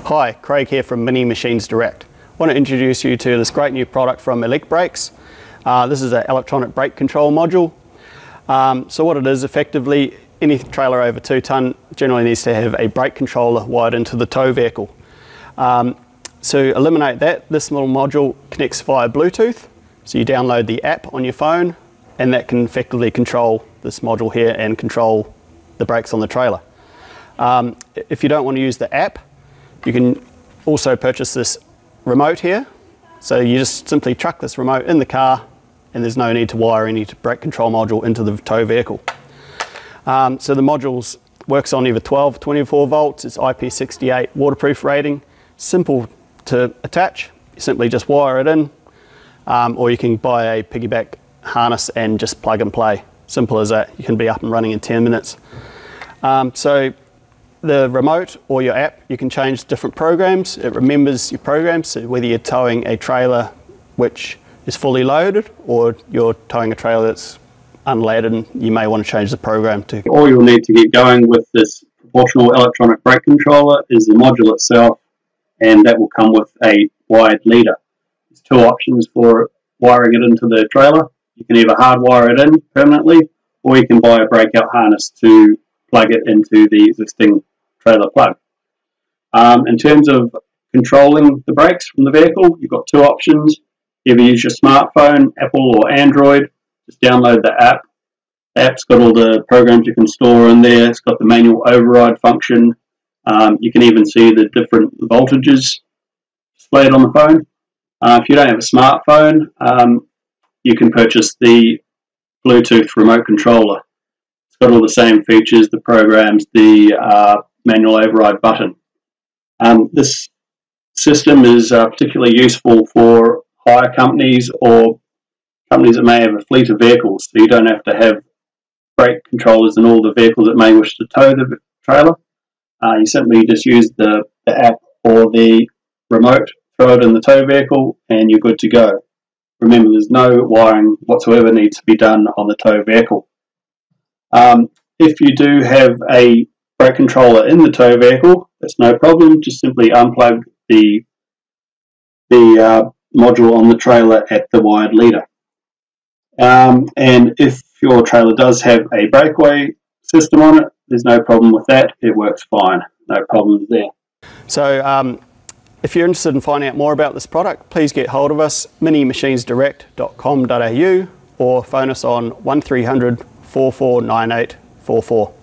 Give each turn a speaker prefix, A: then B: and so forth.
A: Hi, Craig here from Mini Machines Direct. I want to introduce you to this great new product from Elec Brakes. This is an electronic brake control module. So what it is, effectively, any trailer over 2 tonne generally needs to have a brake controller wired into the tow vehicle. To eliminate that, this little module connects via Bluetooth. So you download the app on your phone, and that can effectively control this module here and control the brakes on the trailer. If you don't want to use the app, you can also purchase this remote here. So you just simply chuck this remote in the car, and there's no need to wire any brake control module into the tow vehicle. So the module works on either 12 or 24 volts. It's IP68 waterproof rating. Simple to attach. You simply just wire it in, or you can buy a piggyback harness and just plug and play. Simple as that. You can be up and running in 10 minutes. So the remote or your app, you can change different programs. It remembers your programs, so whether you're towing a trailer which is fully loaded or you're towing a trailer that's unladen, you may want to change the program to.
B: All you'll need to get going with this proportional electronic brake controller is the module itself, and that will come with a wired leader. There's 2 options for wiring it into the trailer. You can either hardwire it in permanently, or you can buy a breakout harness to plug it into the existing trailer plug. In terms of controlling the brakes from the vehicle, you've got 2 options. Either use your smartphone, Apple or Android. Just download the app. The app's got all the programs you can store in there. It's got the manual override function. You can even see the different voltages displayed on the phone. If you don't have a smartphone, you can purchase the Bluetooth remote controller. It's got all the same features, the programs, the manual override button. This system is particularly useful for hire companies or companies that may have a fleet of vehicles, so you don't have to have brake controllers in all the vehicles that may wish to tow the trailer. You simply just use the app or the remote, throw it in the tow vehicle, and you're good to go. Remember, there's no wiring whatsoever needs to be done on the tow vehicle. If you do have a brake controller in the tow vehicle, that's no problem. Just simply unplug the module on the trailer at the wired leader. And if your trailer does have a breakaway system on it, there's no problem with that. It works fine. No problems there.
A: So if you're interested in finding out more about this product, please get hold of us, minimachinesdirect.com.au, or phone us on 1300 449844.